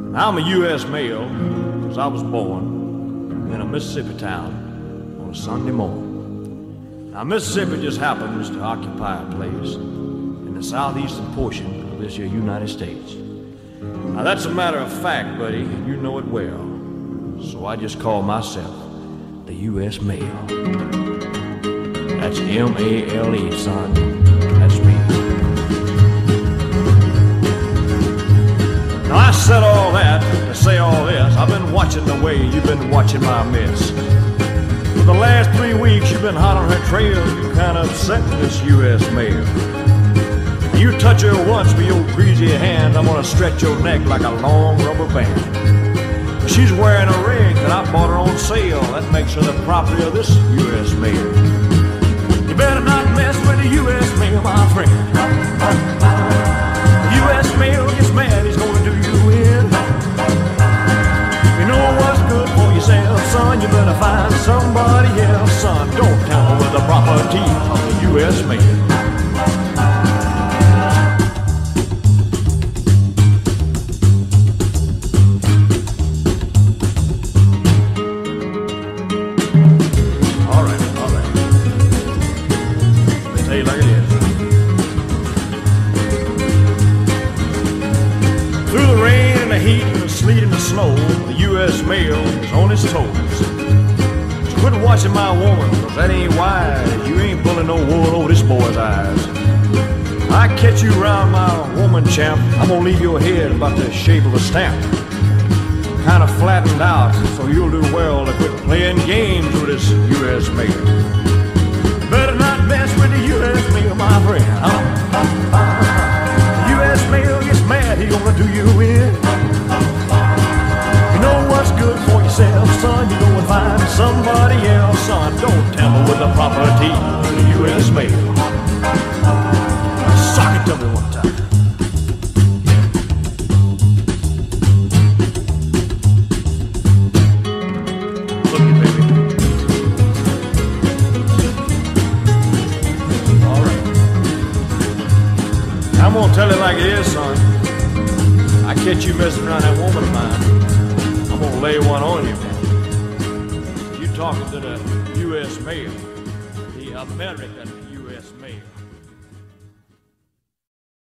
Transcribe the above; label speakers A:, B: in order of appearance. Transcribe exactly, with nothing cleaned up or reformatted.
A: I'm a U S male because I was born in a Mississippi town on a Sunday morning. Now, Mississippi just happens to occupy a place in the southeastern portion of this here United States. Now, that's a matter of fact, buddy, and you know it well. So I just call myself the U S male. That's M A L E, son. That's me. Now, I said all that to say all this. I've been watching the way you've been watching my mess. For the last three weeks, you've been hot on her trail. You kind of upsetting this U S male. You touch her once with your greasy hand, I'm gonna stretch your neck like a long rubber band. She's wearing a ring that I bought her on sale. That makes her the property of this U S male. You better not mess with the U S male, my friend. The U S male gets mad, he's gonna do you in. You know what's good for yourself, son, you better find somebody else, son. Don't tamper with the property of the U S male. Sleet and the snow, the U S male is on his toes. So quit watching my woman, cause that ain't wise. You ain't pulling no wool over this boy's eyes. I catch you round my woman, champ, I'm gonna leave your head about the shape of a stamp. Kinda flattened out, so you'll do well to quit playing games with this U S male. Better not mess with the U S male, my friend. The U S male gets mad, he gonna do you in. You know what's good for yourself, son, you go and find somebody else, son. Don't tamper with the property of the U S male. Sock it to me one time. Look at baby. All right. I'm gonna tell it like it is, son. I catch you messing around that woman of mine, I'm gonna lay one on you, man. You talking to the U S male, the American